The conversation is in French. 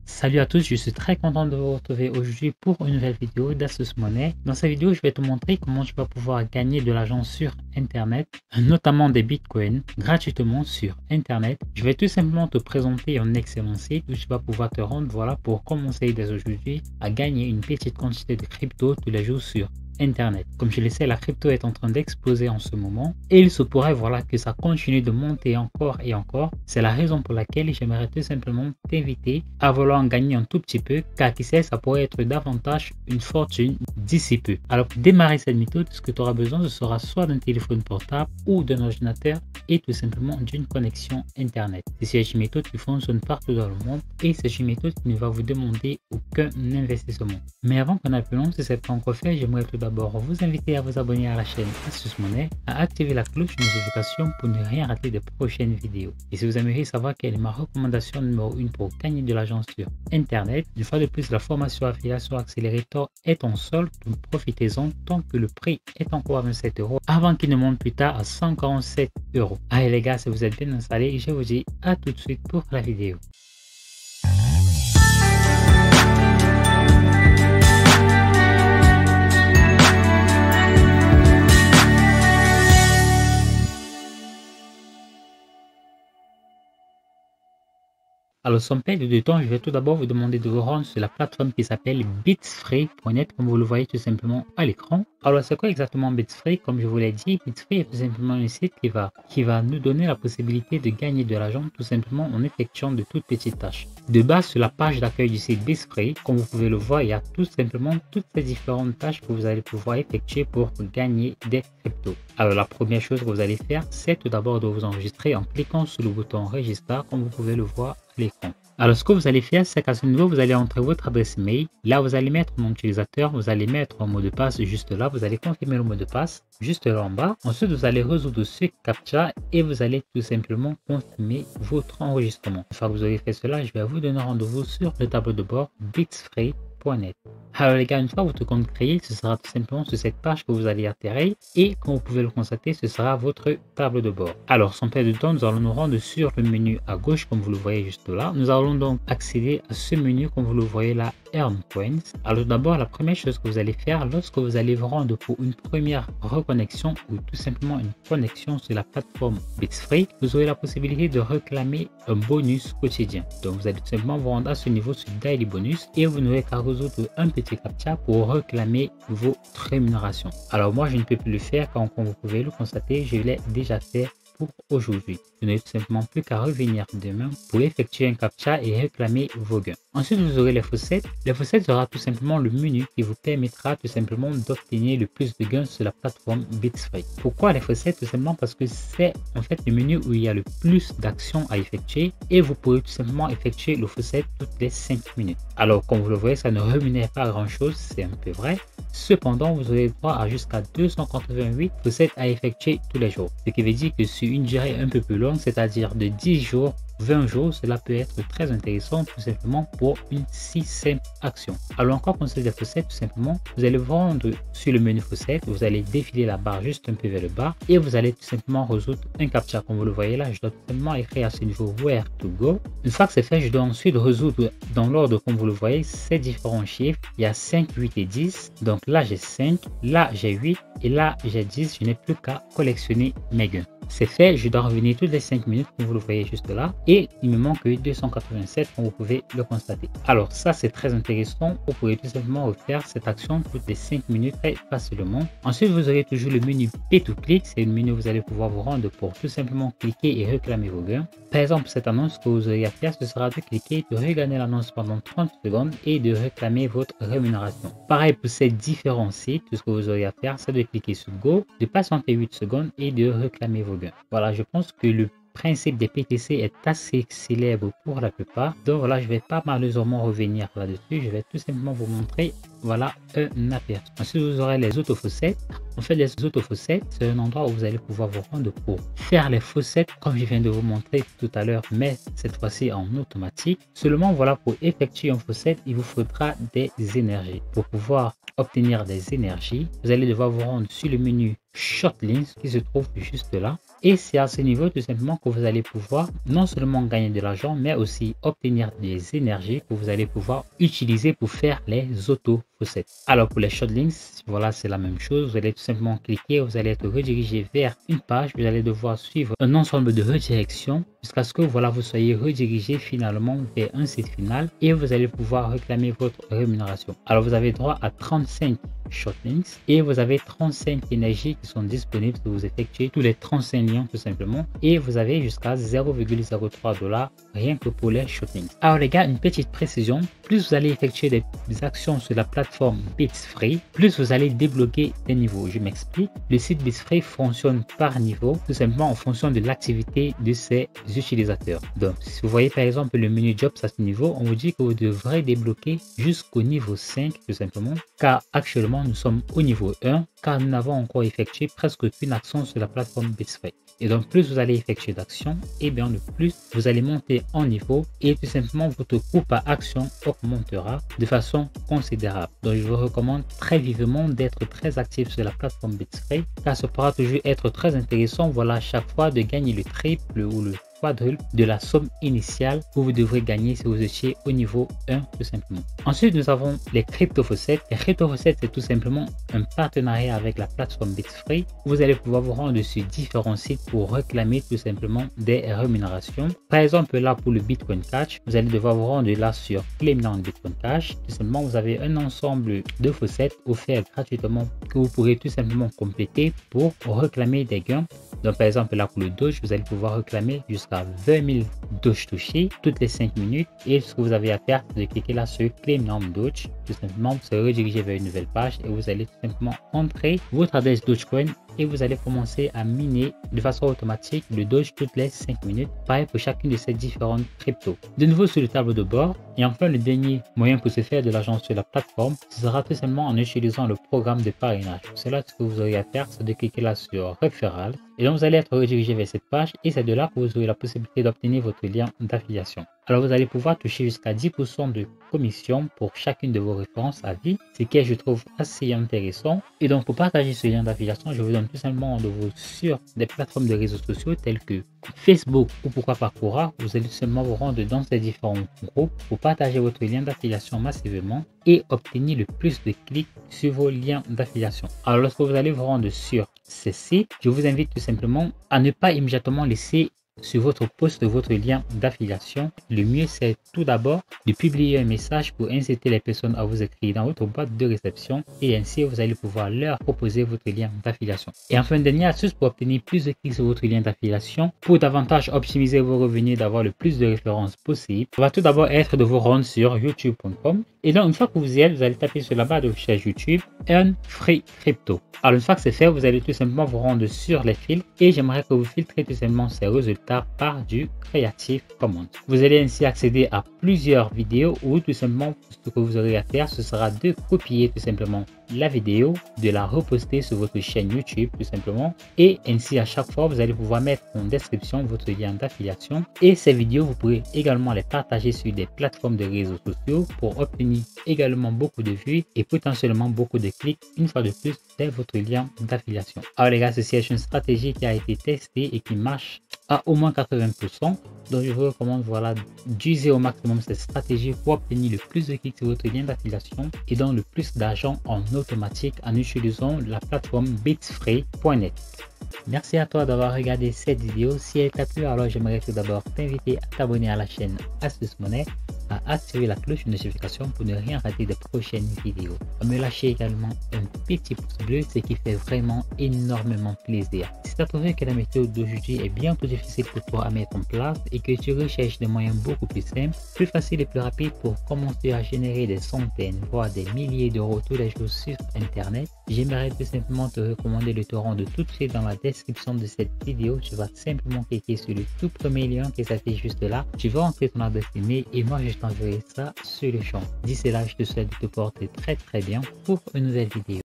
Salut à tous, je suis très content de vous retrouver aujourd'hui pour une nouvelle vidéo d'Asus Money. Dans cette vidéo, je vais te montrer comment tu vas pouvoir gagner de l'argent sur Internet, notamment des bitcoins, gratuitement sur Internet. Je vais tout simplement te présenter un excellent site où tu vas pouvoir te rendre, pour commencer dès aujourd'hui à gagner une petite quantité de crypto tous les jours sur Internet. Comme je le sais, la crypto est en train d'exploser en ce moment et il se pourrait que ça continue de monter encore et encore. C'est la raison pour laquelle j'aimerais tout simplement t'inviter à vouloir en gagner un tout petit peu, car qui sait, ça pourrait être davantage une fortune d'ici peu. Alors pour démarrer cette méthode, ce que tu auras besoin, ce sera soit d'un téléphone portable ou d'un ordinateur et tout simplement d'une connexion Internet. C'est une méthode qui fonctionne partout dans le monde et c'est une méthode qui ne va vous demander aucun investissement. Mais avant qu'on aille plus loin, si ce n'est pas encore fait, j'aimerais tout d'abord vous inviter à vous abonner à la chaîne Asus Money, à activer la cloche de notification pour ne rien rater des prochaines vidéos. Et si vous aimeriez savoir quelle est ma recommandation numéro 1 pour gagner de l'argent sur Internet, une fois de plus, la formation Affiliation Accelerator est en solde, donc profitez-en tant que le prix est encore à 27 € avant qu'il ne monte plus tard à 147 €. Allez les gars, si vous êtes bien installés, je vous dis à tout de suite pour la vidéo. Alors sans perdre de temps, je vais tout d'abord vous demander de vous rendre sur la plateforme qui s'appelle Bitsfree.net, comme vous le voyez tout simplement à l'écran. Alors c'est quoi exactement Bitsfree? Comme je vous l'ai dit, Bitsfree est tout simplement un site qui va nous donner la possibilité de gagner de l'argent tout simplement en effectuant de toutes petites tâches. De base, sur la page d'accueil du site Bitsfree, comme vous pouvez le voir, il y a tout simplement toutes ces différentes tâches que vous allez pouvoir effectuer pour gagner des cryptos. Alors la première chose que vous allez faire, c'est tout d'abord de vous enregistrer en cliquant sur le bouton Register, comme vous pouvez le voir à l'écran. Alors ce que vous allez faire, c'est qu'à ce niveau, vous allez entrer votre adresse email. Là, vous allez mettre mon utilisateur, vous allez mettre un mot de passe juste là, vous allez confirmer le mot de passe juste là en bas. Ensuite, vous allez résoudre ce CAPTCHA et vous allez tout simplement confirmer votre enregistrement. Une fois que vous aurez fait cela, je vais vous donner rendez-vous sur le tableau de bord Bitsfree.net. Alors les gars, une fois votre compte créé, ce sera tout simplement sur cette page que vous allez atterrir et comme vous pouvez le constater, ce sera votre tableau de bord. Alors sans perdre de temps, nous allons nous rendre sur le menu à gauche comme vous le voyez juste là. Nous allons donc accéder à ce menu comme vous le voyez là, Earn Coins. Alors d'abord, la première chose que vous allez faire lorsque vous allez vous rendre pour une première reconnexion ou tout simplement une connexion sur la plateforme Bitsfree, vous aurez la possibilité de réclamer un bonus quotidien. Donc vous allez tout simplement vous rendre à ce niveau sur Daily Bonus et vous n'aurez qu'à résoudre un petit CAPTCHA pour réclamer votre rémunération. Alors moi je ne peux plus le faire car comme vous pouvez le constater, je l'ai déjà fait pour aujourd'hui. Vous n'avez tout simplement plus qu'à revenir demain pour effectuer un CAPTCHA et réclamer vos gains. Ensuite, vous aurez les faucettes. Les faucettes sera tout simplement le menu qui vous permettra tout simplement d'obtenir le plus de gains sur la plateforme Bitsfree. Pourquoi les faucettes? Tout simplement parce que c'est en fait le menu où il y a le plus d'actions à effectuer et vous pourrez tout simplement effectuer le faucette toutes les 5 minutes. Alors, comme vous le voyez, ça ne rémunère pas grand chose, c'est un peu vrai. Cependant, vous aurez droit à jusqu'à 288 faucettes à effectuer tous les jours. Ce qui veut dire que sur une durée un peu plus longue, c'est-à-dire de 10 jours, 20 jours, cela peut être très intéressant tout simplement pour une si simple action. Alors encore concernant les faucettes, tout simplement, vous allez vous rendre sur le menu faucette, vous allez défiler la barre juste un peu vers le bas et vous allez tout simplement résoudre un CAPTCHA. Comme vous le voyez là, je dois tout simplement écrire à ce niveau Where to go. Une fois que c'est fait, je dois ensuite résoudre dans l'ordre comme vous le voyez ces différents chiffres. Il y a 5, 8 et 10. Donc là j'ai 5, là j'ai 8 et là j'ai 10. Je n'ai plus qu'à collectionner mes gains. C'est fait, je dois revenir toutes les 5 minutes comme vous le voyez juste là et il me manque 287 comme vous pouvez le constater. Alors ça c'est très intéressant, vous pouvez tout simplement refaire cette action toutes les 5 minutes très facilement. Ensuite vous aurez toujours le menu Pay to Click, c'est le menu où vous allez pouvoir vous rendre pour tout simplement cliquer et réclamer vos gains. Par exemple cette annonce que vous aurez à faire, ce sera de cliquer, de regarder l'annonce pendant 30 secondes et de réclamer votre rémunération. Pareil pour ces différents sites, tout ce que vous aurez à faire c'est de cliquer sur Go, de patienter 8 secondes et de réclamer vos gains. Voilà, je pense que le principe des PTC est assez célèbre pour la plupart. Donc voilà, je vais pas malheureusement revenir là-dessus. Je vais tout simplement vous montrer, voilà, un aperçu. Ensuite, vous aurez les autres faucettes. En fait, les autofaucets, c'est un endroit où vous allez pouvoir vous rendre pour faire les faucettes comme je viens de vous montrer tout à l'heure, mais cette fois-ci en automatique. Seulement, voilà, pour effectuer un faucet, il vous faudra des énergies. Pour pouvoir obtenir des énergies, vous allez devoir vous rendre sur le menu Shortlinks qui se trouve juste là. Et c'est à ce niveau tout simplement que vous allez pouvoir non seulement gagner de l'argent, mais aussi obtenir des énergies que vous allez pouvoir utiliser pour faire les auto-faucets. Alors pour les Shortlinks, voilà, c'est la même chose. Vous allez tout simplement cliquer, vous allez être redirigé vers une page. Vous allez devoir suivre un ensemble de redirections jusqu'à ce que voilà, vous soyez redirigé finalement vers un site final et vous allez pouvoir réclamer votre rémunération. Alors vous avez droit à 35 Shortlinks et vous avez 35 énergies qui sont disponibles si vous effectuez tous les 35 liens tout simplement, et vous avez jusqu'à 0,03 $, rien que pour les Shortlinks. Alors les gars, une petite précision, plus vous allez effectuer des actions sur la plateforme Bitsfree, plus vous allez débloquer des niveaux. Je m'explique, le site Bitsfree fonctionne par niveau, tout simplement en fonction de l'activité de ses utilisateurs. Donc si vous voyez par exemple le menu Jobs à ce niveau, on vous dit que vous devrez débloquer jusqu'au niveau 5 tout simplement, car actuellement nous sommes au niveau 1, car nous n'avons encore effectué presque aucune action sur la plateforme Bitsfree. Et donc plus vous allez effectuer d'actions, et bien le plus vous allez monter en niveau et tout simplement votre coût par action augmentera de façon considérable. Donc je vous recommande très vivement d'être très actif sur la plateforme Bitsfree, car ça pourra toujours être très intéressant, voilà, à chaque fois de gagner le triple ou le quadruple de la somme initiale que vous devrez gagner si vous étiez au niveau 1 tout simplement. Ensuite, nous avons les crypto-faucets. Les crypto-faucets, c'est tout simplement un partenariat avec la plateforme Bitsfree. Vous allez pouvoir vous rendre sur différents sites pour réclamer tout simplement des rémunérations. Par exemple, là pour le Bitcoin Cash, vous allez devoir vous rendre là sur Claim Now Bitcoin Cash. Tout simplement, vous avez un ensemble de faucets offerts gratuitement que vous pourrez tout simplement compléter pour réclamer des gains. Donc par exemple là pour le Doge, vous allez pouvoir réclamer jusqu'à 20 000 Doge touchés toutes les 5 minutes, et ce que vous avez à faire, c'est de cliquer là sur Claim Now Doge. Tout simplement, vous serez redirigé vers une nouvelle page et vous allez tout simplement entrer votre adresse Dogecoin et vous allez commencer à miner de façon automatique le Doge toutes les 5 minutes. Pareil pour chacune de ces différentes cryptos. De nouveau sur le tableau de bord. Et enfin, le dernier moyen pour se faire de l'argent sur la plateforme, ce sera tout simplement en utilisant le programme de parrainage. Pour cela, ce que vous aurez à faire, c'est de cliquer là sur Référal. Et donc, vous allez être redirigé vers cette page et c'est de là que vous aurez la possibilité d'obtenir votre lien d'affiliation. Alors, vous allez pouvoir toucher jusqu'à 10% de commission pour chacune de vos références à vie, ce qui est, je trouve, assez intéressant. Et donc, pour partager ce lien d'affiliation, je vous donne tout simplement rendez-vous sur des plateformes de réseaux sociaux tels que Facebook ou pourquoi pas Quora. Vous allez seulement vous rendre dans ces différents groupes pour partager votre lien d'affiliation massivement et obtenir le plus de clics sur vos liens d'affiliation. Alors, lorsque vous allez vous rendre sur ces sites, je vous invite tout simplement à ne pas immédiatement laisser sur votre post de votre lien d'affiliation. Le mieux, c'est tout d'abord de publier un message pour inciter les personnes à vous écrire dans votre boîte de réception et ainsi vous allez pouvoir leur proposer votre lien d'affiliation. Et enfin, dernière astuce pour obtenir plus de clics sur votre lien d'affiliation, pour davantage optimiser vos revenus, d'avoir le plus de références possible, va tout d'abord être de vous rendre sur youtube.com. Et donc, une fois que vous y êtes, vous allez taper sur la barre de recherche YouTube Earn Free Crypto. Alors, une fois que c'est fait, vous allez tout simplement vous rendre sur les fils et j'aimerais que vous filtrez tout simplement ces résultats par du Creative Commons. Vous allez ainsi accéder à plusieurs vidéos ou tout simplement ce que vous aurez à faire, ce sera de copier tout simplement la vidéo, de la reposter sur votre chaîne YouTube tout simplement et ainsi à chaque fois vous allez pouvoir mettre en description votre lien d'affiliation et ces vidéos vous pourrez également les partager sur des plateformes de réseaux sociaux pour obtenir également beaucoup de vues et potentiellement beaucoup de clics une fois de plus dès votre lien d'affiliation. Alors les gars, ceci est une stratégie qui a été testée et qui marche à au moins 80%. Donc je vous recommande voilà d'user au maximum cette stratégie pour obtenir le plus de clics sur votre lien d'affiliation et donc le plus d'argent en automatique en utilisant la plateforme bitsfree.net. Merci à toi d'avoir regardé cette vidéo. Si elle t'a plu, alors j'aimerais tout d'abord t'inviter à t'abonner à la chaîne Astuce Monnaie, à activer la cloche de notification pour ne rien rater des prochaines vidéos. À me lâcher également un petit pouce bleu, ce qui fait vraiment énormément plaisir. Si tu as trouvé que la méthode d'aujourd'hui est bien trop difficile pour toi à mettre en place et que tu recherches des moyens beaucoup plus simples, plus faciles et plus rapides pour commencer à générer des centaines, voire des milliers d'euros tous les jours sur Internet, j'aimerais tout simplement te recommander le torrent de tout de suite dans la description de cette vidéo. Tu vas simplement cliquer sur le tout premier lien qui s'affiche juste là. Tu vas entrer ton adresse email et moi je t'enverrai ça sur le champ. D'ici là, je te souhaite de te porter très bien pour une nouvelle vidéo.